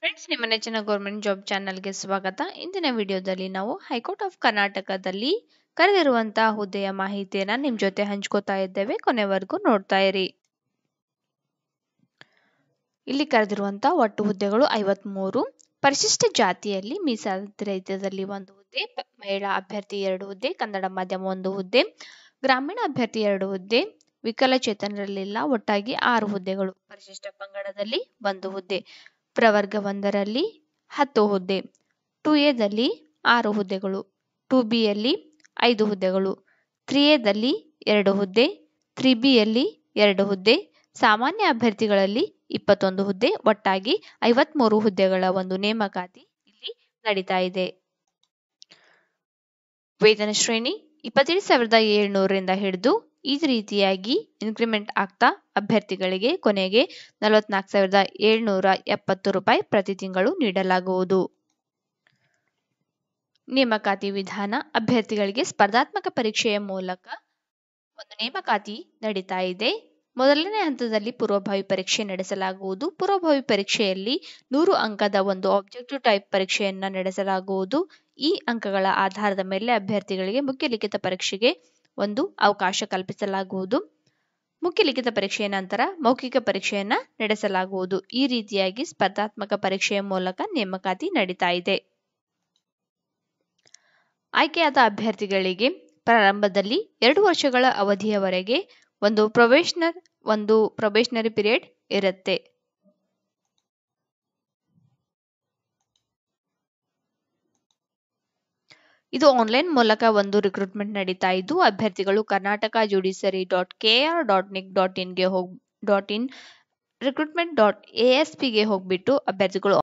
Friends, ನಿಮ್ಮ ನೆಚ್ಚಿನ government job ಚಾನಲ್ಗೆ ಸ್ವಾಗತ. ಇಂದಿನ ವಿಡಿಯೋದಲ್ಲಿ ನಾವು ಹೈಕೋರ್ಟ್ ಆಫ್ ಕರ್ನಾಟಕದಲ್ಲಿ ಕರೆದಿರುವಂತಹ ಹುದ್ದೆಯ ಮಾಹಿತಿಯನ್ನ ನಿಮ್ ಜೊತೆ ಹಂಚ್ಕೋತಾ ಇದ್ದೇವೆ. ಕೊನೆವರೆಗೂ ನೋಡ್ತಾ ಇರಿ. ಇಲ್ಲಿ ಕರೆದಿರುವಂತಹ ಒಟ್ಟು ಹುದ್ದೆಗಳು 53. ಪರಿಶಿಷ್ಟ ಜಾತಿಯಲ್ಲಿ ಮೀಸಲಾತಿ ರಹಿತದಲ್ಲಿ 1 ಹುದ್ದೆ, ಮಹಿಳಾ ಅಭ್ಯರ್ಥಿ 2 ಹುದ್ದೆ, ಕನ್ನಡ ಮಾಧ್ಯಮ 1 ಹುದ್ದೆ, ಗ್ರಾಮೀಣ ಅಭ್ಯರ್ಥಿ 2 ಹುದ್ದೆ, ವಿಕಲಚೇತನರಲ್ಲಿಲ್ಲ ಒಟ್ಟಾಗಿ 6 ಹುದ್ದೆಗಳು. ಪರಿಶಿಷ್ಟ ಪಂಗಡದಲ್ಲಿ 1 ಹುದ್ದೆ, ಪ್ರವರ್ಗ 1ರಲ್ಲಿ 10 ಹುದ್ದೆ, 2ಎ ದಲ್ಲಿ 6 ಹುದ್ದೆಗಳು, 2ಬಿ ಯಲ್ಲಿ 5 ಹುದ್ದೆಗಳು, 3ಎ ದಲ್ಲಿ 2 ಹುದ್ದೆ, 3ಬಿ ಯಲ್ಲಿ 2 ಹುದ್ದೆ, ಸಾಮಾನ್ಯ ಅಭ್ಯರ್ಥಿಗಳಲ್ಲಿ 21 ಹುದ್ದೆ, ಒಟ್ಟಾಗಿ 53 ಹುದ್ದೆಗಳ ಒಂದು ನೇಮಕಾತಿ ಇಲ್ಲಿ ನಡೀತಾ ಇದೆ. ವೇತನ ಶ್ರೇಣಿ 27,700 ಹಿಡಿದು ಈ ರೀತಿಯಾಗಿ ಇನ್ಕ್ರಿಮೆಂಟ್ ಆಗ್ತಾ ಅಭ್ಯರ್ಥಿಗಳಿಗೆ ಕೊನೆಗೆ 44,770 ರೂಪಾಯಿ ಪ್ರತಿ ತಿಂಗಳು ನೀಡಲಾಗುವುದು. ನೇಮಕಾತಿ ವಿಧಾನ: ಅಭ್ಯರ್ಥಿಗಳಿಗೆ ಸ್ಪರ್ಧಾತ್ಮಕ ಪರೀಕ್ಷೆಯ ಮೂಲಕ ಒಂದು ನೇಮಕಾತಿ ನಡೀತಾ ಇದೆ. ಮೊದಲನೇ ಹಂತದಲ್ಲಿ ಪೂರ್ವಭಾವಿ ಪರೀಕ್ಷೆ ನಡೆಸಲಾಗುವುದು. ಪೂರ್ವಭಾವಿ ಪರೀಕ್ಷೆಯಲ್ಲಿ 100 ಅಂಕದ ಒಂದು ಆಬ್ಜೆಕ್ಟಿವ್ ಟೈಪ್ ಪರೀಕ್ಷೆಯನ್ನ ನಡೆಸಲಾಗುವುದು. ಈ ಅಂಕಗಳ ಆಧಾರದ ಮೇಲೆ ಅಭ್ಯರ್ಥಿಗಳಿಗೆ ಮುಖ್ಯ ಲಿಖಿತ ಪರೀಕ್ಷೆಗೆ ಒಂದು ಅವಕಾಶ ಕಲ್ಪಿಸಲಾಗುವುದು. ಮುಖ್ಯ ಲಿಖಿತ ಪರೀಕ್ಷೆಯ ನಂತರ ಮೌಖಿಕ ಪರೀಕ್ಷೆಯನ್ನ ನಡೆಸಲಾಗುವುದು. ಈ ರೀತಿಯಾಗಿ ಸ್ಪರ್ಧಾತ್ಮಕ ಪರೀಕ್ಷೆಯ ಮೂಲಕ ನೇಮಕಾತಿ ನಡೀತಾ ಇದೆ. ಆಯ್ಕೆಯಾದ ಅಭ್ಯರ್ಥಿಗಳಿಗೆ ಪ್ರಾರಂಭದಲ್ಲಿ 2 ವರ್ಷಗಳ ಅವಧಿಯವರೆಗೆ ಒಂದು ಪ್ರೊಬೇಷನರಿ ಪೀರಿಯಡ್ ಇರುತ್ತೆ. ಇದು ಆನ್ಲೈನ್ ಮೂಲಕ ಒಂದು ರಿಕ್ರೂಟ್ಮೆಂಟ್ ನಡೀತಾ ಇದ್ದು ಅಭ್ಯರ್ಥಿಗಳು karnataka.judiciary.kr.nic.in ರಿಕ್ರೂಟ್ಮೆಂಟ್.asp ಗೆ ಹೋಗ್ಬಿಟ್ಟು ಅಭ್ಯರ್ಥಿಗಳು